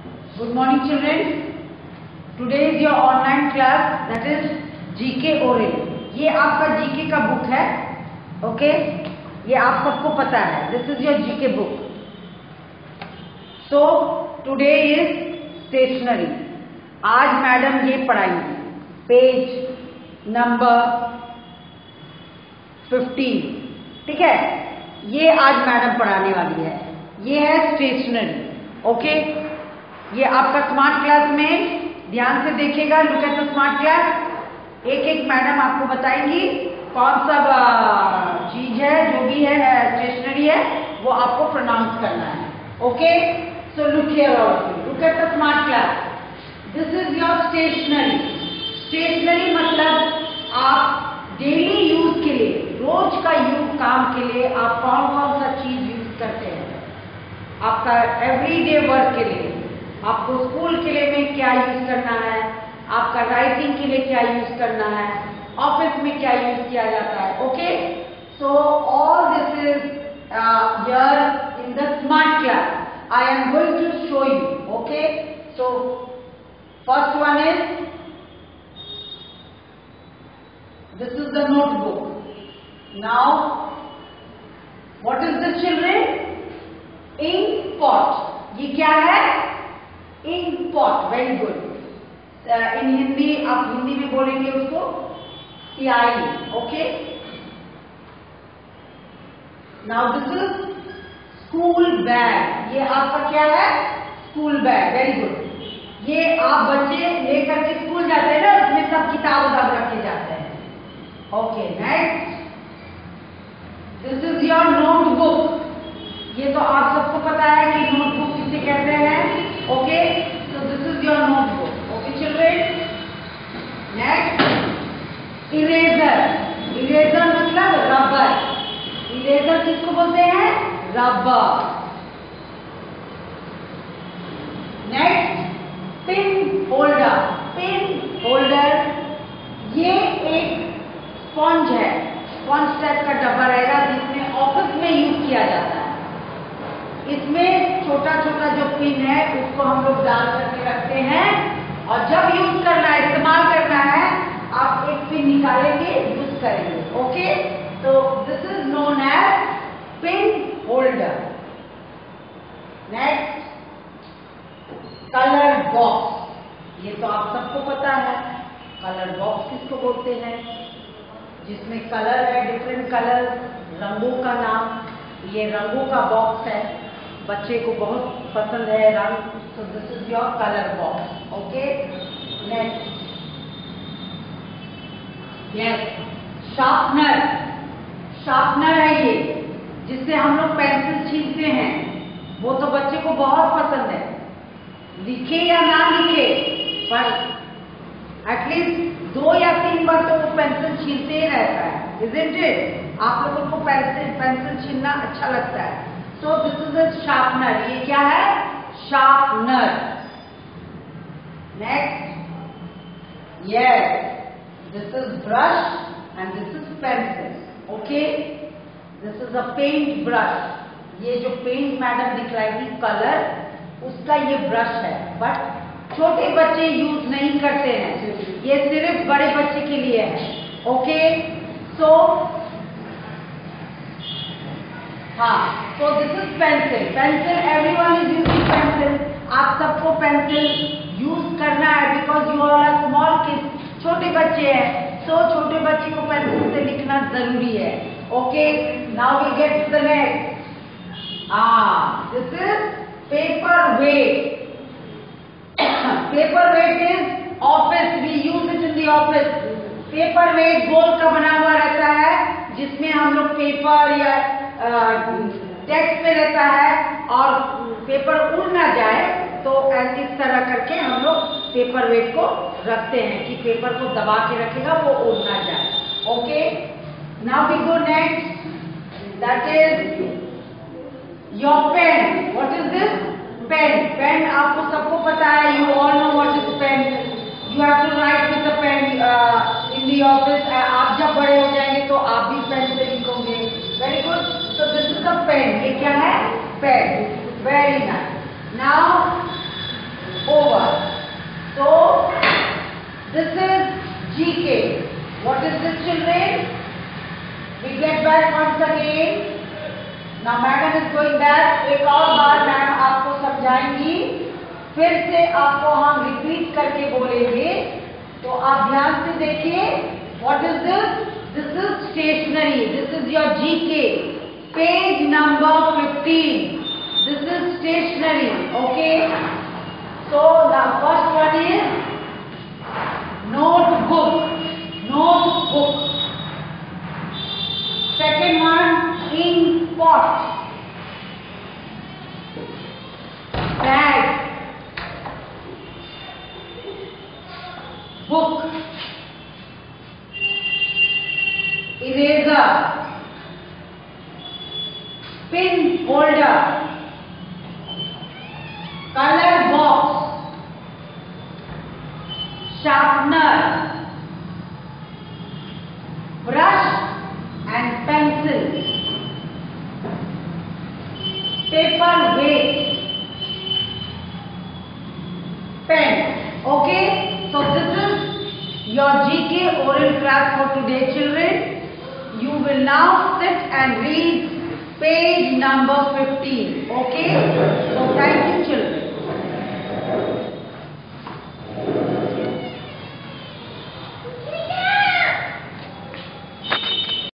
Good morning children. Today is your online class, that is GK oral. ये आपका GK का book है, okay? ये आप सबको पता है. This is your GK book. So today is stationery. आज मैडम ये पढ़ाएंगी. Page number 15. ठीक है? ये आज मैडम पढ़ाने वाली है. ये है स्टेशनरी, ओके? ये आपका स्मार्ट क्लास में ध्यान से देखिएगा. Look at the smart class. एक एक मैडम आपको बताएंगी कौन सा चीज है, जो भी है स्टेशनरी है, वो आपको प्रोनाउंस करना है. Okay, so look here also. Look at the smart class. This is your stationery. Stationery मतलब आप डेली यूज के लिए, रोज का यूज काम के लिए आप कौन कौन सा चीज यूज करते हैं. आपका एवरीडे वर्क के लिए, आपको स्कूल के लिए में क्या यूज करना है, आपका राइटिंग के लिए क्या यूज करना है, ऑफिस में क्या यूज किया जाता है. Okay, so all this is here in the smart class. I am going to show you. Okay, so first one is this is the notebook. Now what is the children? Ink pot. ये क्या है? Ink pot. Very good. In Hindi आप हिंदी में बोलेंगे उसको स्याही. Okay, now this is school bag. ये आपका क्या है? School bag. Very good. ये आप बच्चे लेकर के स्कूल जाते हैं ना, उसमें सब किताब उताब रख के जाते हैं. Okay, next. This is your notebook. ये तो आप सबको पता है कि नोटबुक किसे कहते हैं. Okay, so this is your notebook. Okay children, next eraser. Eraser मतलब रबर. इरेजर किसको बोलते हैं? Rubber. Next pin holder. Pin holder ये एक स्पॉन्ज है. स्पॉन्ज टाइप का डब्बा रहेगा जिसमें ऑफिस में यूज किया जाता है. इसमें छोटा छोटा जो पिन है उसको हम लोग डाल करके रखते हैं, और जब यूज करना है, इस्तेमाल करना है, आप एक पिन निकालेंगे, यूज करेंगे. ओके, तो this is known as pin holder. Next colour box. ये तो आप सबको पता है. कलर बॉक्स किसको बोलते हैं? जिसमें कलर है, डिफरेंट कलर, रंगों का नाम. ये रंगों का बॉक्स है. बच्चे को बहुत पसंद है रंग. So this is your colour box. Okay, next. Yes, sharpener. Sharpener है ये, जिससे हम लोग पेंसिल छीलते हैं. वो तो बच्चे को बहुत पसंद है. लिखे या ना लिखे, पर एटलीस्ट 2 या 3 बार तो वो पेंसिल छीलते ही रहता है. Isn't it? आप लोगों को पेंसिल छीलना अच्छा लगता है. So this is a sharpener. ये क्या है? Sharpener. Next. Yes. This is brush and this is pencil. Okay. This is a paint brush. ये जो पेंट मैडम दिखलाएगी कलर, उसका ये ब्रश है. बट छोटे बच्चे यूज नहीं करते हैं. ये सिर्फ बड़े बच्चे के लिए है. ओके, सो हाँ, so this is pencil. Pencil, everyone is using pencil. आप सबको पेंसिल यूज करना है because you are a small kids. छोटे बच्चे हैं, so छोटे बच्चे को पेंसिल से लिखना जरूरी है. Okay, now we get to the next. This is paperweight. Paperweight is office. We use it in the office. Paperweight गोल का बना हुआ रहता है, जिसमें हम लोग पेपर या टेक्स्ट पे रहता है, और पेपर उड़ ना जाए तो इस तरह करके हम लोग पेपर वेट को रखते हैं कि पेपर को दबा के रखेगा, वो उड़ ना जाए. Okay, now we go next. That is your pen. What is this? Pen. Pen आपको सबको पता है. You all know what is pen. You have to write with the pen in the office. आप जब बड़े हो जाएंगे तो आप भी पेन से लिखोगे. Very good. So this is a pen. ये क्या है? Pen. Very nice. Now back once again. Now madam is going back. एक और बार मैम आपको समझाएंगी, फिर से आपको हम रिपीट करके बोलेंगे, तो आप ध्यान से देखिए. What is this? This is stationery. This is your GK, page number 15. This is stationery. Okay, so the first one is notebook. Notebook. Second one, ink pot. Bag. Book. Eraser. Pin holder. Color box. Sharpener. Brush and pencil. Paper weight. Pen. Okay, so this is your GK oral class for today, children. You will now sit and read page number 15. Okay.